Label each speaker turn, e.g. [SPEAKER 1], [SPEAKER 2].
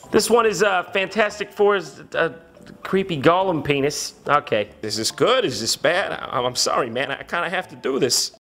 [SPEAKER 1] This one is Fantastic Four's creepy Gollum penis. Okay. Is this good? Is this bad? I'm sorry, man. I kind of have to do this.